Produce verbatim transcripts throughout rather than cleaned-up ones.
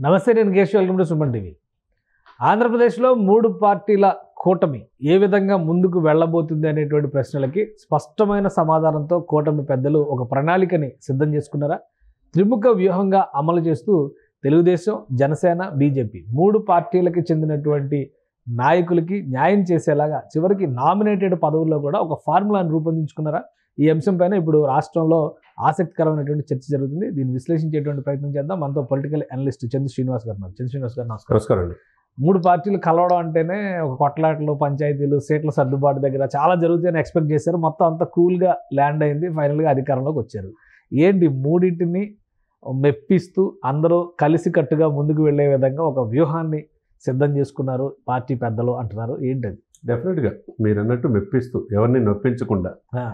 నమస్తే, నేను Keshav. Welcome to Suman TV. ఆంధ్రప్రదేశ్లో మూడు పార్టీల కూటమి ఏ విధంగా ముందుకు వెళ్ళబోతుంది అనేటువంటి ప్రశ్నలకి స్పష్టమైన సమాధానంతో కూటమి పెద్దలు ఒక ప్రణాళికని సిద్ధం చేసుకున్నారా? త్రిముఖ వ్యూహంగా అమలు చేస్తూ తెలుగుదేశం, జనసేన, బీజేపీ మూడు పార్టీలకి చెందినటువంటి నాయకులకి న్యాయం చేసేలాగా చివరికి నామినేటెడ్ పదవుల్లో కూడా ఒక ఫార్ములాను రూపొందించుకున్నారా? ఈ అంశం పైన ఇప్పుడు రాష్ట్రంలో ఆసక్తికరమైనటువంటి చర్చ జరుగుతుంది. దీన్ని విశ్లేషించేటువంటి ప్రయత్నం చేద్దాం. మనతో పొలిటికల్ అనలిస్ట్ చంద్ర శ్రీనివాస్ గారు ఉన్నారు. చంద్ర శ్రీనివాస్ గారు నమస్కారం. నమస్కారం అండి. మూడు పార్టీలు కలవడం అంటేనే ఒక కొట్లాటలు, పంచాయతీలు, సీట్ల సర్దుబాటు దగ్గర చాలా జరుగుతాయని ఎక్స్పెక్ట్ చేశారు. మొత్తం అంతా కూల్గా ల్యాండ్ అయింది. ఫైనల్గా అధికారంలోకి వచ్చారు. ఏంటి మూడింటిని మెప్పిస్తూ అందరూ కలిసికట్టుగా ముందుకు వెళ్ళే విధంగా ఒక వ్యూహాన్ని సిద్ధం చేసుకున్నారు పార్టీ పెద్దలు అంటున్నారు. ఏంటది? డెఫినెట్గా మీరు అన్నట్టు మెప్పిస్తూ, ఎవరిని నొప్పించకుండా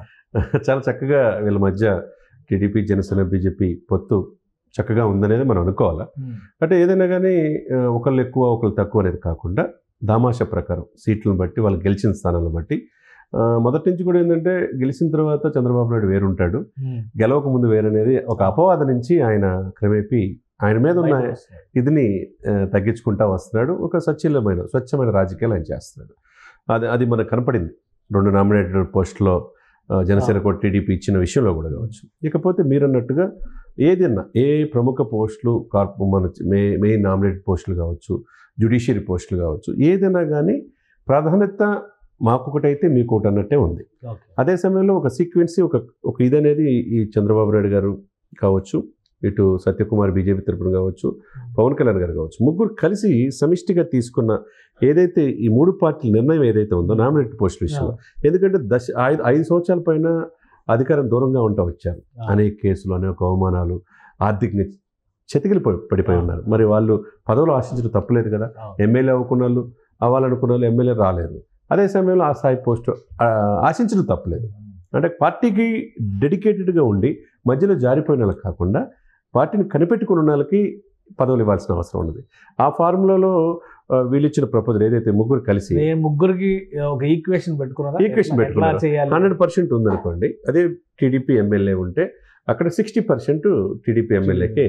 చాలా చక్కగా వీళ్ళ మధ్య టీడీపీ, జనసేన, బీజేపీ పొత్తు చక్కగా ఉందనేది మనం అనుకోవాలా. అంటే ఏదైనా కానీ ఒకళ్ళు ఎక్కువ ఒకళ్ళు తక్కువ అనేది కాకుండా దామాషా ప్రకారం సీట్లను బట్టి, వాళ్ళు గెలిచిన స్థానాలను బట్టి, మొదటి నుంచి కూడా ఏంటంటే గెలిచిన తర్వాత చంద్రబాబు నాయుడు వేరుంటాడు, గెలవక ముందు వేరనేది ఒక అపవాద నుంచి ఆయన క్రమేపీ ఆయన మీద ఉన్న ఇదిని తగ్గించుకుంటా వస్తున్నాడు. ఒక స్వచ్ఛమైన స్వచ్ఛమైన రాజకీయాలు ఆయన చేస్తున్నాడు. అది అది మనకు కనపడింది రెండు నామినేటెడ్ పోస్టులో జనసేనకు టీడీపీ ఇచ్చిన విషయంలో కూడా కావచ్చు. ఇకపోతే మీరు అన్నట్టుగా ఏదైనా ఏ ప్రముఖ పోస్టులు, కార్పొ మన మే మెయిన్ నామినేటెడ్ పోస్టులు కావచ్చు, జ్యుడిషియరీ పోస్టులు కావచ్చు, ఏదైనా కానీ ప్రాధాన్యత మాకొకటైతే మీకు ఒకటి అన్నట్టే ఉంది. అదే సమయంలో ఒక సీక్వెన్సీ, ఒక ఒక ఇదనేది ఈ చంద్రబాబు నాయుడు గారు కావచ్చు, ఇటు సత్యకుమార్ బీజేపీ తరపున కావచ్చు, పవన్ కళ్యాణ్ గారు కావచ్చు, ముగ్గురు కలిసి సమిష్టిగా తీసుకున్న ఏదైతే ఈ మూడు పార్టీల నిర్ణయం ఏదైతే ఉందో నామినేటెడ్ పోస్టుల విషయంలో, ఎందుకంటే దశ ఐదు ఐదు సంవత్సరాల పైన అధికారం దూరంగా ఉంటా వచ్చారు. అనేక కేసులు, అనేక అవమానాలు, ఆర్థికంగా చెతికిలి పడిపోయి ఉన్నారు. మరి వాళ్ళు పదవులు ఆశించడం తప్పలేదు కదా. ఎమ్మెల్యే అవ్వకున్న వాళ్ళు, అవ్వాలనుకున్న వాళ్ళు ఎమ్మెల్యే రాలేదు. అదే సమయంలో ఆ స్థాయి పోస్టు ఆశించడం తప్పలేదు. అంటే పార్టీకి డెడికేటెడ్గా ఉండి మధ్యలో జారిపోయిన వాళ్ళకి కాకుండా పార్టీని కనిపెట్టుకున్న వాళ్ళకి పదవులు ఇవ్వాల్సిన అవసరం ఉన్నది. ఆ ఫార్ములాలో వీళ్ళు ఇచ్చిన ప్రపోజల్ ఏదైతే ముగ్గురు కలిసి ముగ్గురికి ఒక ఈక్వేషన్ పెట్టుకున్నారు ఈక్వేషన్ పెట్టుకున్నారు హండ్రెడ్ పర్సెంట్ ఉందనుకోండి. అదే టీడీపీ ఎమ్మెల్యే ఉంటే అక్కడ సిక్స్టీ పర్సెంట్ టీడీపీ ఎమ్మెల్యేకే,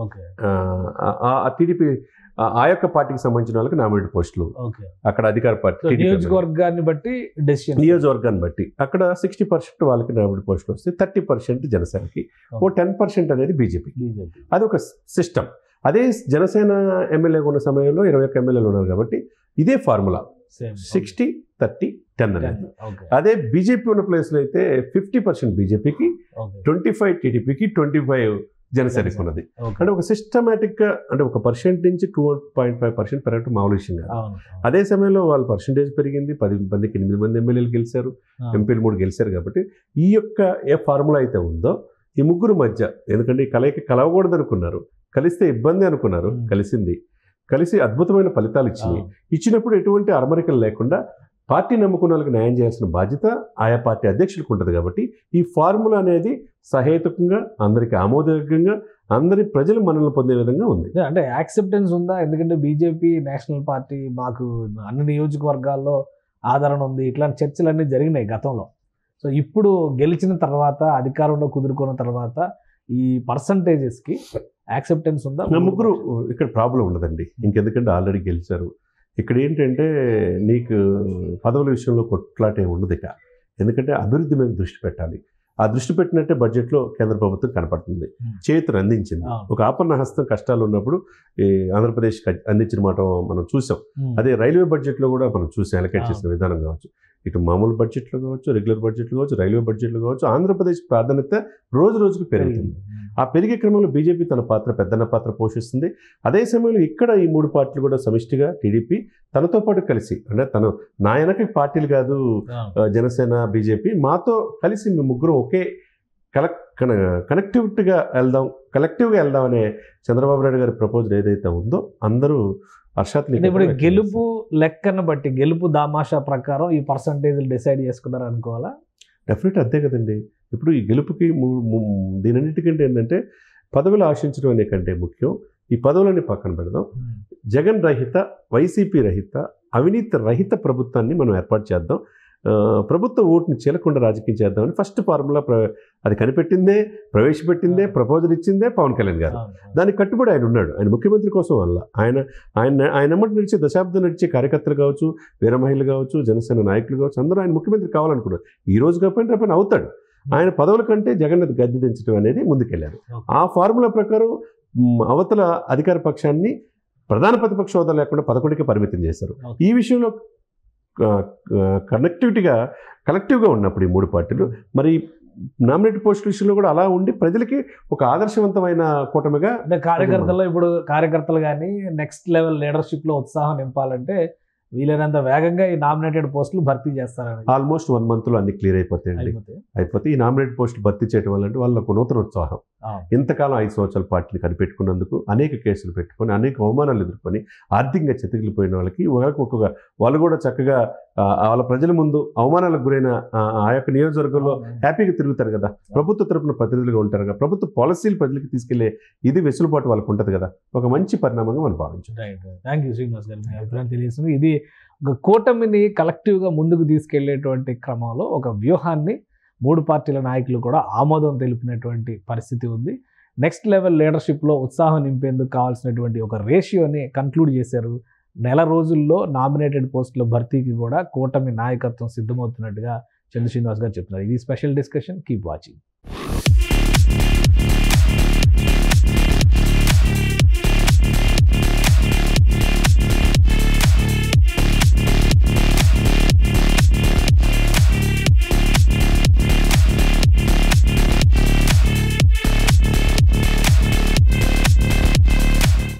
ఆ టీడీపీ ఆ యొక్క పార్టీకి సంబంధించిన వాళ్ళకి నామినేటెడ్ పోస్టులు అక్కడ అధికార పార్టీ నియోజకవర్గాన్ని బట్టి డెసిషన్ నియోజకవర్గాన్ని బట్టి అక్కడ సిక్స్టీ పర్సెంట్ వాళ్ళకి నామినేటెడ్ పోస్టులు వస్తాయి. థర్టీ పర్సెంట్ జనసేనకి, ఓ టెన్ పర్సెంట్ అనేది బీజేపీ. అది ఒక సిస్టమ్. అదే జనసేన ఎమ్మెల్యేగా ఉన్న సమయంలో ఇరవై ఒక్క ఎమ్మెల్యేలు ఉన్నారు కాబట్టి ఇదే ఫార్ములా సిక్స్టీ థర్టీ టెన్ అనేది. అదే బీజేపీ ఉన్న ప్లేస్లో అయితే ఫిఫ్టీ పర్సెంట్ బీజేపీకి, ట్వంటీ ఫైవ్ టీడీపీకి, ట్వంటీ ఫైవ్ జనసేనకి ఉన్నది. అంటే ఒక సిస్టమేటిక్గా, అంటే ఒక పర్సెంట్ నుంచి టూ పాయింట్ ఫైవ్ పర్సెంట్ పెరగడం మామూలు విషయం కాదు. అదే సమయంలో వాళ్ళ పర్సెంటేజ్ పెరిగింది. పది మందికి ఎనిమిది మంది ఎమ్మెల్యేలు గెలిచారు, ఎంపీలు మూడు గెలిచారు. కాబట్టి ఈ యొక్క ఏ ఫార్ములా అయితే ఉందో ఈ ముగ్గురు మధ్య, ఎందుకంటే ఈ కలయిక కలవకూడదు అనుకున్నారు, కలిస్తే ఇబ్బంది అనుకున్నారు, కలిసింది, కలిసి అద్భుతమైన ఫలితాలు ఇచ్చినాయి. ఇచ్చినప్పుడు ఎటువంటి అరమరికలు లేకుండా పార్టీ నమ్ముకున్న వాళ్ళకి న్యాయం చేయాల్సిన బాధ్యత ఆయా పార్టీ అధ్యక్షులకు ఉంటుంది. కాబట్టి ఈ ఫార్ములా అనేది సహేతుకంగా, అందరికీ ఆమోదయోగ్యంగా, అందరి ప్రజలు మనల్ని పొందే విధంగా ఉంది. అంటే యాక్సెప్టెన్స్ ఉందా? ఎందుకంటే బీజేపీ నేషనల్ పార్టీ మాకు అన్ని నియోజకవర్గాల్లో ఆదరణ ఉంది, ఇట్లాంటి చర్చలు అన్నీ జరిగినాయి గతంలో. సో ఇప్పుడు గెలిచిన తర్వాత, అధికారంలో కుదురుకున్న తర్వాత ఈ పర్సంటేజెస్కి యాక్సెప్టెన్స్ ఉందా? ముగ్గురు ఇక్కడ ప్రాబ్లం ఉండదండి. ఇంకెందుకంటే ఆల్రెడీ గెలిచారు. ఇక్కడ ఏంటంటే నీకు పదవుల విషయంలో కొట్లాటే ఉండదు ఇక. ఎందుకంటే అభివృద్ధి మీద దృష్టి పెట్టాలి. ఆ దృష్టి పెట్టినట్టే బడ్జెట్లో కేంద్ర ప్రభుత్వం కనపడుతుంది, చేతులు అందించింది. ఒక ఆపన్న హస్తం కష్టాలు ఉన్నప్పుడు ఈ ఆంధ్రప్రదేశ్కి అందించిన మాట మనం చూసాం. అదే రైల్వే బడ్జెట్లో కూడా మనం చూసాం. అలకేట్ చేసిన విధానం కావచ్చు, ఇటు మామూలు బడ్జెట్లో కావచ్చు, రెగ్యులర్ బడ్జెట్లో కావచ్చు, రైల్వే బడ్జెట్లో కావచ్చు, ఆంధ్రప్రదేశ్ ప్రాధాన్యత రోజు రోజుకు పెరుగుతుంది. ఆ పెరిగే క్రమంలో బీజేపీ తన పాత్ర, పెద్దన్న పాత్ర పోషిస్తుంది. అదే సమయంలో ఇక్కడ ఈ మూడు పార్టీలు కూడా సమిష్టిగా టీడీపీ తనతో పాటు కలిసి, అంటే తను నా వెనక పార్టీలు కాదు జనసేన, బీజేపీ, మాతో కలిసి మేము ముగ్గురు ఒకే కలెక్ కనెక్టివిటీగా వెళ్దాం, కలెక్టివ్గా వెళ్దాం అనే చంద్రబాబు నాయుడు గారి ప్రపోజల్ ఏదైతే ఉందో అందరూ హర్షాత్ని. ఇప్పుడు గెలుపు లెక్కను బట్టి, గెలుపు దామాషా ప్రకారం ఈ పర్సంటేజ్లు డిసైడ్ చేసుకున్నారు అనుకోవాలా? డెఫినెట్ అంతే కదండి. ఇప్పుడు ఈ గెలుపుకి దీనన్నిటికంటే ఏంటంటే పదవులు ఆశించడం అనే కంటే ముఖ్యం ఈ పదవులని పక్కన పెడదాం. జగన్ రహిత, వైసీపీ రహిత, అవినీతి రహిత ప్రభుత్వాన్ని మనం ఏర్పాటు చేద్దాం. ఆ, ప్రభుత్వ ఓటుని చీలకుండా రాజకీయం చేద్దామని ఫస్ట్ ఫార్ములా ప్ర అది కనిపెట్టిందే, ప్రవేశపెట్టిందే, ప్రపోజల్ ఇచ్చిందే పవన్ కళ్యాణ్ గారు. దానికి కట్టుబడి ఆయన ఉన్నాడు. ఆయన ముఖ్యమంత్రి కోసం వల్ల ఆయన ఆయన ఆయన ఎమ్మటి నడిచే దశాబ్దం నడిచే కార్యకర్తలు కావచ్చు, వీర మహిళలు కావచ్చు, జనసేన నాయకులు కావచ్చు, అందరూ ఆయన ముఖ్యమంత్రి కావాలనుకున్నారు. ఈ రోజు కాకపోయినా రేపైనా అవుతాడు. ఆయన పదవుల కంటే జగన్ గద్దె దించడం అనేది ముందుకెళ్ళారు. ఆ ఫార్ములా ప్రకారం మ్, అవతల అధికార పక్షాన్ని ప్రధాన ప్రతిపక్ష హోదా లేకుండా పదకొండుకి పరిమితం చేశారు. ఈ విషయంలో కనెక్టివిటీగా కలెక్టివ్గా ఉన్నప్పుడు ఈ మూడు పార్టీలు మరి నామినేట్ పోస్టుల విషయంలో కూడా అలా ఉండి ప్రజలకి ఒక ఆదర్శవంతమైన కూటమిగా అంటే కార్యకర్తలు ఇప్పుడు కార్యకర్తలు కానీ నెక్స్ట్ లెవెల్ లీడర్షిప్లో ఉత్సాహం నింపాలంటే వీలైనంత వేగంగా ఈ నామినేటెడ్ పోస్టులు భర్తీ చేస్తారని ఆల్మోస్ట్ వన్ మంత్లో అన్ని క్లియర్ అయిపోతాయండి. అయిపోతే అయిపోతే ఈ నామినేట్ పోస్టులు భర్తీ చేయడం వల్ల అంటే వాళ్ళకు నూతన ఉత్సాహం. ఇంతకాలం ఐదు సంవత్సరాల పార్టీని కనిపెట్టుకున్నందుకు అనేక కేసులు పెట్టుకొని అనేక అవమానాలు ఎదుర్కొని ఆర్థికంగా చెతికిలిపోయిన వాళ్ళకి వాళ్ళకి ఒక్కొక్క వాళ్ళు కూడా చక్కగా ఆ, వాళ్ళ ప్రజల ముందు అవమానాలకు గురైన ఆ ఆ యొక్క నియోజకవర్గంలో హ్యాపీగా తిరుగుతారు కదా, ప్రభుత్వ తరపున ప్రతినిధులుగా ఉంటారు కదా, ప్రభుత్వ పాలసీలు ప్రజలకు తీసుకెళ్లే ఇది వెసులుబాటు వాళ్ళకు ఉంటుంది కదా, ఒక మంచి పరిణామంగా మనం భావించాం. రైట్. థ్యాంక్ యూ శ్రీనివాస్ గారు, మీ అభిప్రాయం తెలియజేస్తుంది. ఇది ఒక కూటమిని కలెక్టివ్గా ముందుకు తీసుకెళ్లేటువంటి క్రమంలో ఒక వ్యూహాన్ని మూడు పార్టీల నాయకులు కూడా ఆమోదం తెలిపినటువంటి పరిస్థితి ఉంది. నెక్స్ట్ లెవెల్ లీడర్షిప్లో ఉత్సాహం నింపేందుకు కావాల్సినటువంటి ఒక రేషియోని కన్క్లూడ్ చేశారు. నెల రోజుల్లో నామినేటెడ్ పోస్టుల భర్తీకి కూడా కూటమి నాయకత్వం సిద్ధమవుతున్నట్టుగా చంద్ర శ్రీనివాస్ గారు చెప్తున్నారు. ఇది స్పెషల్ డిస్కషన్. Keep watching.